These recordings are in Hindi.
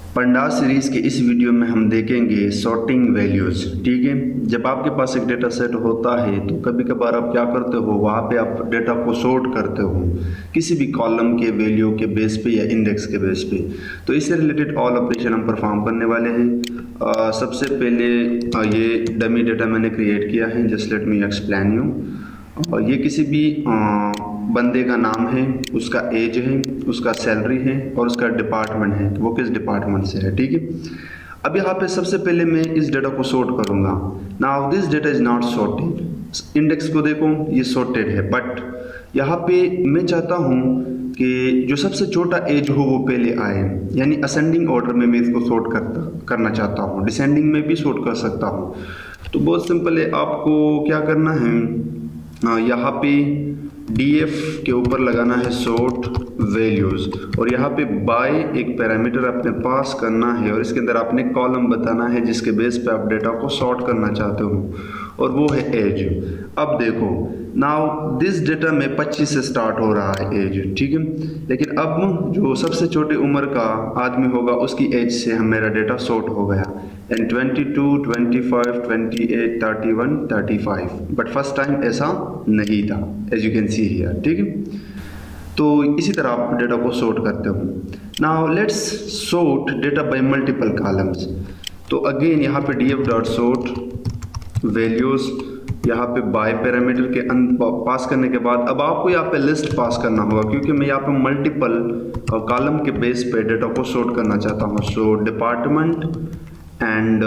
पंडास सीरीज़ के इस वीडियो में हम देखेंगे सॉर्टिंग वैल्यूज़। ठीक है, जब आपके पास एक डेटा सेट होता है तो कभी कभार आप क्या करते हो, वहाँ पे आप डेटा को सॉर्ट करते हो किसी भी कॉलम के वैल्यू के बेस पे या इंडेक्स के बेस पे। तो इससे रिलेटेड ऑल ऑपरेशन हम परफॉर्म करने वाले हैं। सबसे पहले ये डमी डेटा मैंने क्रिएट किया है, just let me explain you. और ये किसी भी बंदे का नाम है, उसका एज है, उसका सैलरी है और उसका डिपार्टमेंट है, वो किस डिपार्टमेंट से है। ठीक है, अब यहाँ पे सबसे पहले मैं इस डेटा को सॉर्ट करूँगा। Now this data is not sorted. Index को देखो, ये सॉर्टेड है, बट यहाँ पे मैं चाहता हूँ कि जो सबसे छोटा एज हो वो पहले आए, यानी असेंडिंग ऑर्डर में मैं इसको सॉर्ट करना चाहता हूँ। डिसेंडिंग में भी सॉर्ट कर सकता हूँ। तो बहुत सिंपल है, आपको क्या करना है, यहाँ पे df के ऊपर लगाना है सॉर्ट वैल्यूज़ और यहाँ पे बाय एक पैरामीटर आपने पास करना है और इसके अंदर आपने कॉलम बताना है जिसके बेस पे आप डेटा को सॉर्ट करना चाहते हो और वो है एज। अब देखो, नाउ दिस डेटा में 25 से स्टार्ट हो रहा है एज, ठीक है, लेकिन अब जो सबसे छोटे उम्र का आदमी होगा उसकी एज से हम मेरा डेटा सॉर्ट हो गया, एंड 22, 25, 28, 31, 35। बट फर्स्ट टाइम ऐसा नहीं था, as you can see here. ठीक है, तो इसी तरह आप डेटा को सॉर्ट करते हो। Now let's sort data by multiple columns. तो अगेन यहाँ पे df डॉट सॉर्ट वैल्यूज़, यहाँ पे बाय पैरामीटर के पास करने के बाद अब आपको यहाँ पे लिस्ट पास करना होगा, क्योंकि मैं यहाँ पे मल्टीपल कॉलम के बेस पे डेटा को सॉर्ट करना चाहता हूँ। सो डिपार्टमेंट एंड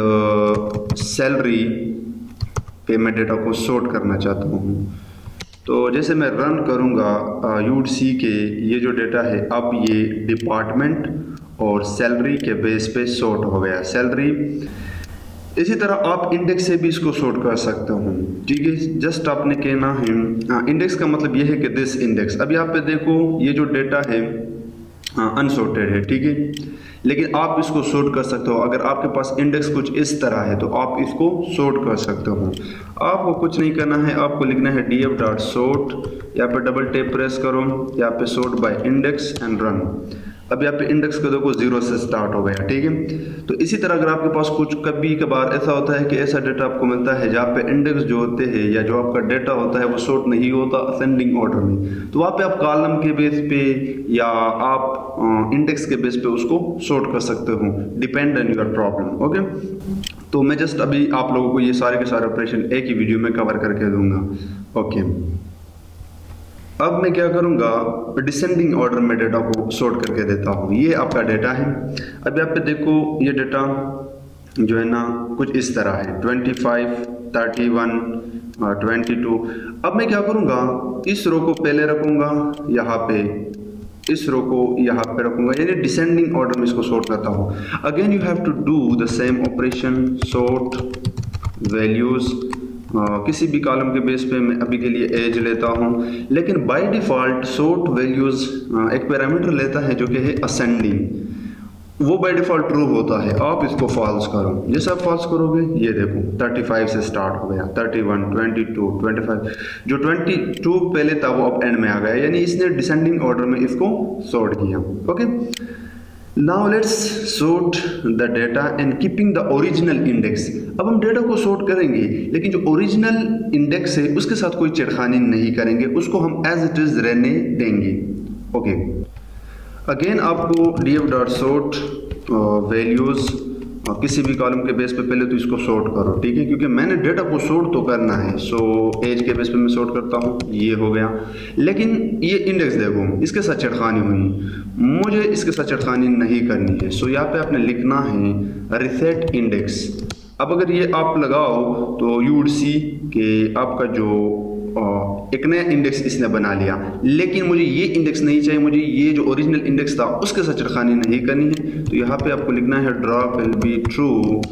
सैलरी पे मैं डेटा को सॉर्ट करना चाहता हूँ। तो जैसे मैं रन करूँगा, यू वुड सी के ये जो डेटा है अब ये डिपार्टमेंट और सैलरी के बेस पे सॉर्ट हो गया, सैलरी। इसी तरह आप इंडेक्स से भी इसको सॉर्ट कर सकते हो। ठीक है, जस्ट आपने कहना है, इंडेक्स का मतलब ये है कि दिस इंडेक्स। अब यहाँ पे देखो, ये जो डेटा है अनसॉर्टेड है, ठीक है, लेकिन आप इसको सॉर्ट कर सकते हो। अगर आपके पास इंडेक्स कुछ इस तरह है तो आप इसको सॉर्ट कर सकते हो। आपको कुछ नहीं करना है, आपको लिखना है df डॉट सॉर्ट, यहाँ पे डबल टैप प्रेस करो, यहाँ पे sort by index and run. अब यहाँ पे इंडेक्स को देखो 0 से स्टार्ट हो गया। ठीक है, तो इसी तरह अगर आपके पास कुछ कभी कभार ऐसा होता है कि ऐसा डेटा आपको मिलता है जहाँ पे इंडेक्स जो होते हैं या जो आपका डेटा होता है वो सॉर्ट नहीं होता असेंडिंग ऑर्डर में, तो वहाँ पे आप कॉलम के बेस पे या आप इंडेक्स के बेस पे उसको सॉर्ट कर सकते हो, depend on your problem. Okay, तो मैं जस्ट अभी आप लोगों को ये सारे के सारे ऑपरेशन एक ही वीडियो में कवर करके दूंगा। ओके, अब मैं क्या करूंगा, डिसेंडिंग ऑर्डर में डेटा को सॉर्ट करके देता हूँ। ये आपका डेटा है। अब यहाँ पे देखो, ये डेटा जो है ना कुछ इस तरह है, 25, 31, 22। अब मैं क्या करूंगा, इस रो को पहले रखूंगा यहाँ पे, इस रो को यहाँ पे रखूंगा, यानी डिसेंडिंग ऑर्डर में इसको सॉर्ट करता हूँ। Again you have to do the same operation, sort values. किसी भी कॉलम के बेस पे मैं अभी के लिए एज लेता हूँ, लेकिन बाय डिफ़ॉल्ट सॉर्ट वैल्यूज़ एक पैरामीटर लेता है जो कि है असेंडिंग, वो बाय डिफ़ॉल्ट ट्रू होता है। आप इसको फॉल्स करो, जैसे आप फॉल्स करोगे ये देखो 35 से स्टार्ट हो गया, 31, 22, 25। जो 22 पहले था वो अब एंड में आ गया, यानी इसने डिसेंडिंग ऑर्डर में इसको सॉर्ट किया। Okay, now let's sort the data and keeping the original index. अब हम डेटा को सॉर्ट करेंगे, लेकिन जो ओरिजिनल इंडेक्स है उसके साथ कोई छेड़खानी नहीं करेंगे, उसको हम एज इट इज रहने देंगे। ओके, अगेन आपको df डॉट सॉर्ट वैल्यूज़, किसी भी कॉलम के बेस पे पहले तो इसको सॉर्ट करो। ठीक है, क्योंकि मैंने डेटा को सॉर्ट तो करना है, सो एज के बेस पे मैं सॉर्ट करता हूँ, ये हो गया। लेकिन ये इंडेक्स देखो, इसके साथ छेड़खानी हुई, मुझे इसके साथ छेड़खानी नहीं करनी है। सो यहाँ पे आपने लिखना है रिसेट इंडेक्स। अब अगर ये आप लगाओ तो यू वुड सी कि आपका जो एक नया इंडेक्स इसने बना लिया, लेकिन मुझे ये इंडेक्स नहीं चाहिए, मुझे ये जो ओरिजिनल इंडेक्स था उसके साथ छेड़खानी नहीं करनी है। तो यहाँ पे आपको लिखना है ड्रॉप विल बी ट्रू।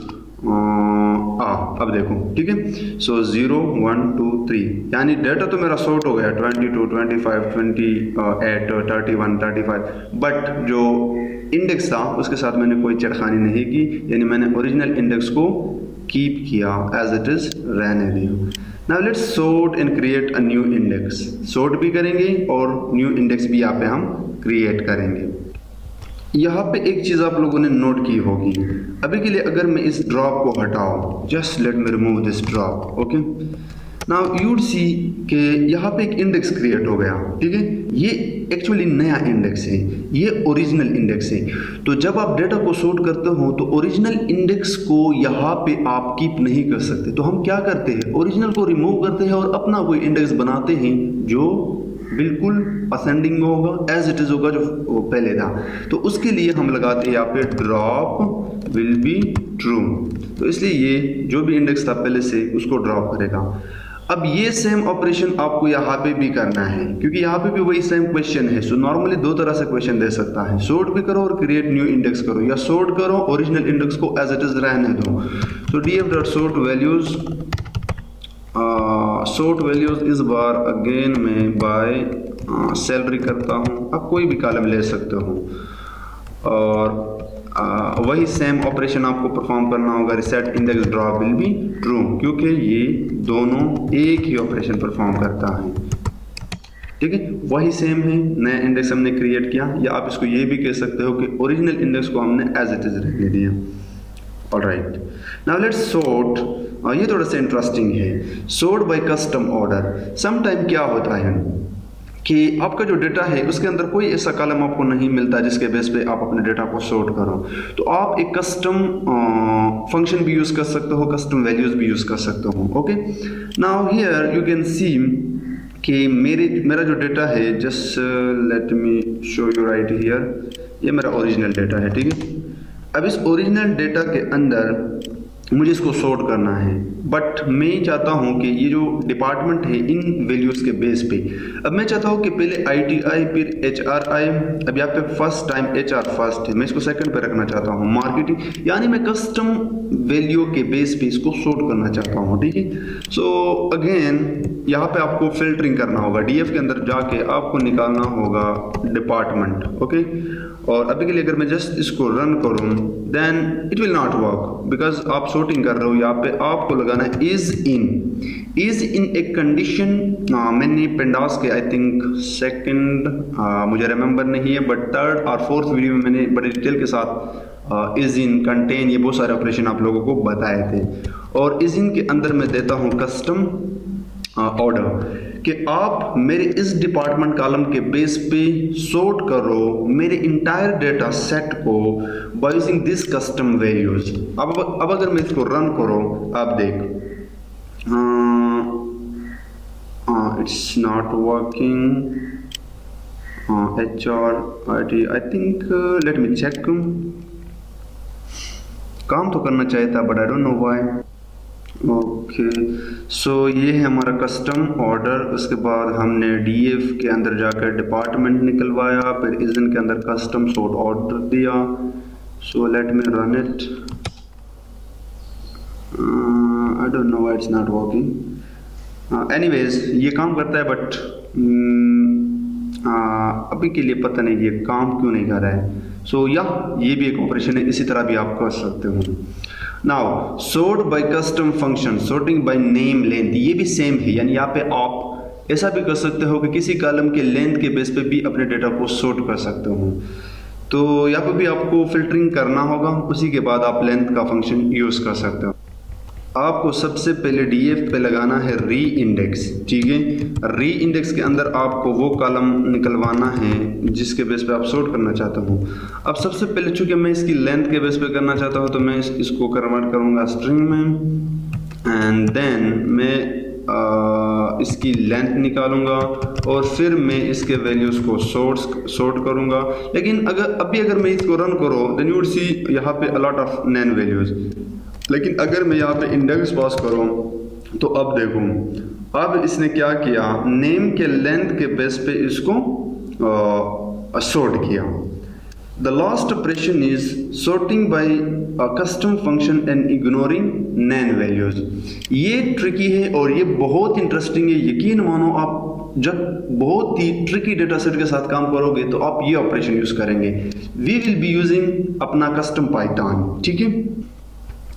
अब देखो, ठीक है, सो 0, 1, 2, 3, यानी डेटा तो मेरा सॉर्ट हो गया 22, 25, 28, 31, 35, बट जो इंडेक्स था उसके साथ मैंने कोई छेड़खानी नहीं की, यानी मैंने ओरिजिनल इंडेक्स को कीप किया, एज इट इज रहने दिया। Now let's sort and create a new index. Sort भी करेंगे और न्यू इंडेक्स भी यहाँ पे हम क्रिएट करेंगे। यहाँ पे एक चीज़ आप लोगों ने नोट की होगी। अभी के लिए अगर मैं इस ड्रॉप को हटाऊं, just let me remove this drop, okay. Now you would see कि यहाँ पे एक इंडेक्स क्रिएट हो गया, ठीक है। ये एक्चुअली नया इंडेक्स है, ये ओरिजिनल इंडेक्स है। तो जब आप डेटा को सॉर्ट करते हो तो ओरिजिनल इंडेक्स को यहाँ पे आप कीप नहीं कर सकते। तो हम क्या करते हैं, ओरिजिनल को रिमूव करते हैं और अपना कोई इंडेक्स बनाते हैं जो बिल्कुल असेंडिंग में होगा, एज इट इज होगा जो पहले था। तो उसके लिए हम लगाते हैं यहाँ पे ड्रॉप विल बी ट्रू। तो इसलिए ये जो भी इंडेक्स था पहले से उसको ड्रॉप करेगा। अब ये सेम ऑपरेशन आपको यहाँ पे भी करना है, क्योंकि यहाँ पे भी वही सेम क्वेश्चन है। सो नॉर्मली दो तरह से क्वेश्चन दे सकता है, सॉर्ट भी करो और क्रिएट न्यू इंडेक्स करो, या सॉर्ट करो ओरिजिनल इंडेक्स को एज इट इज रहने दो। तो df.sort वैल्यूज, सॉर्ट वैल्यूज इस बार अगेन मैं बाय सैलरी करता हूँ। आप कोई भी कॉलम ले सकते हो और वही सेम ऑपरेशन आपको परफॉर्म करना होगा, reset index drop will be true, क्योंकि ये दोनों एक ही ऑपरेशन परफॉर्म करता है, ठीक है। वही सेम है, नया इंडेक्स हमने क्रिएट किया, या आप इसको ये भी कह सकते हो कि ओरिजिनल इंडेक्स को हमने एज इट इज रहने दिया। Alright, now let's sort. ये थोड़ा सा इंटरेस्टिंग है, sort by custom order. Some time क्या होता है कि आपका जो डेटा है उसके अंदर कोई ऐसा कॉलम आपको नहीं मिलता जिसके बेस पे आप अपने डेटा को सॉर्ट करो, तो आप एक कस्टम फंक्शन भी यूज़ कर सकते हो, कस्टम वैल्यूज़ भी यूज़ कर सकते हो, okay. Now here you can see कि मेरा जो डेटा है, just let me show you right here, ये मेरा ओरिजिनल डेटा है, ठीक है। अब इस ओरिजिनल डेटा के अंदर मुझे इसको सॉर्ट करना है, बट मैं चाहता हूं कि ये जो डिपार्टमेंट है इन वैल्यूज़ के बेस पे, अब मैं चाहता हूं कि पहले ITI फिर HR आए। अब यहाँ पे फर्स्ट टाइम HR फर्स्ट है, मैं इसको सेकंड पे रखना चाहता हूं। मार्केटिंग, यानी मैं कस्टम वैल्यू के बेस पे इसको सॉर्ट करना चाहता हूं, ठीक है। सो अगेन यहाँ पे आपको फिल्टरिंग करना होगा, DF के अंदर जाके आपको निकालना होगा डिपार्टमेंट, ओके। और अभी के लिए अगर मैं जस्ट इसको रन करूँ then it will not work, because आप सॉर्टिंग कर रहे हो। यहाँ पे आपको लगाना है इज इन एक कंडीशन। मैंने पेंडास के आई थिंक सेकंड, मुझे रिमेंबर नहीं है, बट थर्ड और फोर्थ वीडियो में मैंने बड़े डिटेल के साथ इज इन, कंटेन, ये बहुत सारे ऑपरेशन आप लोगों को बताए थे। और इज इन के अंदर मैं देता हूँ कस्टम ऑर्डर कि आप मेरे इस डिपार्टमेंट कॉलम के बेस पे सॉर्ट करो मेरे इंटायर डेटा सेट को by using this custom values. अब अगर मैं इसको रन करो, आप देख it's not working. HR IT I think, let me check. काम तो करना चाहिए था but I don't know why. Okay, so ये है हमारा कस्टम ऑर्डर। उसके बाद हमने DF के अंदर जाकर डिपार्टमेंट निकलवाया, फिर इजन के अंदर कस्टम सॉर्ट ऑर्डर दिया। So let me run it. I don't know why it's not working. Anyways ये काम करता है, बट अभी के लिए पता नहीं ये काम क्यों नहीं कर रहा है। सो ये भी एक ऑपरेशन है, इसी तरह भी आप कर सकते हो। Now sort by custom function, sorting by name length, ये भी सेम है। यानी यहाँ पे आप ऐसा भी कर सकते हो कि किसी कॉलम के लेंथ के बेस पे भी अपने डेटा को सॉर्ट कर सकते हो। तो यहाँ पे भी आपको फिल्टरिंग करना होगा, उसी के बाद आप लेंथ का फंक्शन यूज़ कर सकते हो। आपको सबसे पहले DF पे लगाना है री इंडेक्स, ठीक है। री इंडेक्स के अंदर आपको वो कॉलम निकलवाना है जिसके बेस पे आप सॉर्ट करना चाहते हो। अब सबसे पहले चूंकि मैं इसकी लेंथ के बेस पे करना चाहता हूँ, तो मैं इसको कन्वर्ट करूँगा स्ट्रिंग में, एंड देन मैं इसकी लेंथ निकालूंगा और फिर मैं इसके वैल्यूज़ को सॉर्ट करूँगा। लेकिन अगर मैं इसको रन करूँ देन यू वुड सी यहाँ पे अलॉट ऑफ नैन वैल्यूज़। लेकिन अगर मैं यहाँ पे इंडेक्स पास करूँ तो अब देखूँ, अब इसने क्या किया, नेम के लेंथ के बेस पे इसको सॉर्ट किया। The last operation is sorting by custom function and ignoring NaN values. ये ट्रिकी है और ये बहुत इंटरेस्टिंग है। यकीन मानो आप जब बहुत ही ट्रिकी डेटा सेट के साथ काम करोगे तो आप ये ऑपरेशन यूज करेंगे। वी विल बी यूजिंग अपना कस्टम पाइथन, ठीक है।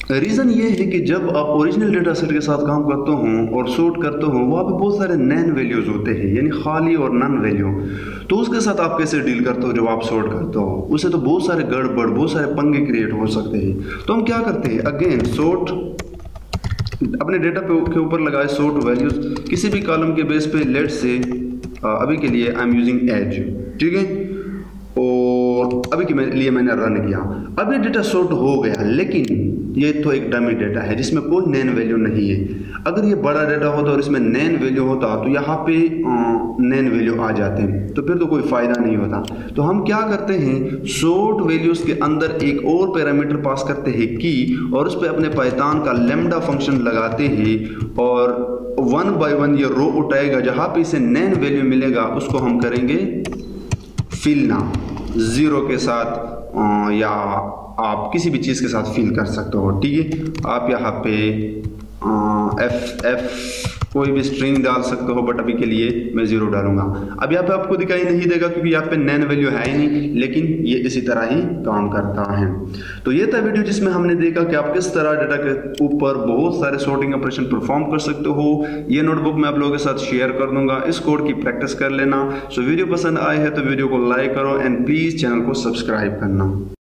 रीज़न ये है कि जब आप ओरिजिनल डेटा सेट के साथ काम करते हो और सॉर्ट करते हो, वहाँ पे बहुत सारे नैन वैल्यूज़ होते हैं, यानी खाली और नन वैल्यू। तो उसके साथ आप कैसे डील करते हो जब आप सॉर्ट करते हो? उससे तो बहुत सारे गड़बड़, बहुत सारे पंगे क्रिएट हो सकते हैं। तो हम क्या करते हैं, अगेन सॉर्ट अपने डेटा के ऊपर लगाए सॉर्ट वैल्यूज़ किसी भी कॉलम के बेस पे। लेट से अभी के लिए आई एम यूजिंग एज, ठीक है, और अभी के लिए मैंने रन किया। अब ये डेटा सॉर्ट हो गया, लेकिन ये तो एक डमी डेटा है जिसमें कोई नैन वैल्यू नहीं है। अगर ये बड़ा डेटा होता और इसमें नैन वैल्यू होता तो यहाँ पे नैन वैल्यू आ जाते, तो फिर तो कोई फ़ायदा नहीं होता। तो हम क्या करते हैं, सॉर्ट वैल्यूज़ के अंदर एक और पैरामीटर पास करते हैं की, और उस पर अपने पाइथन का लैम्डा फंक्शन लगाते हैं, और 1 बाय 1 ये रो उठाएगा। जहाँ पे इसे नैन वैल्यू मिलेगा उसको हम करेंगे फिल ना, ज़ीरो के साथ या आप किसी भी चीज़ के साथ फिल कर सकते हो, ठीक है। आप यहाँ पे एफ कोई भी स्ट्रिंग डाल सकते हो, बट अभी के लिए मैं 0 डालूंगा। अब यहाँ पे आपको दिखाई नहीं देगा क्योंकि यहाँ पे नैन वैल्यू है ही नहीं, लेकिन ये इसी तरह ही काम करता है। तो ये था वीडियो जिसमें हमने देखा कि आप किस तरह डेटा के ऊपर बहुत सारे सॉर्टिंग ऑपरेशन परफॉर्म कर सकते हो। ये नोटबुक मैं आप लोगों के साथ शेयर कर दूंगा, इस कोड की प्रैक्टिस कर लेना। सो वीडियो पसंद आए है तो वीडियो को लाइक करो एंड प्लीज़ चैनल को सब्सक्राइब करना।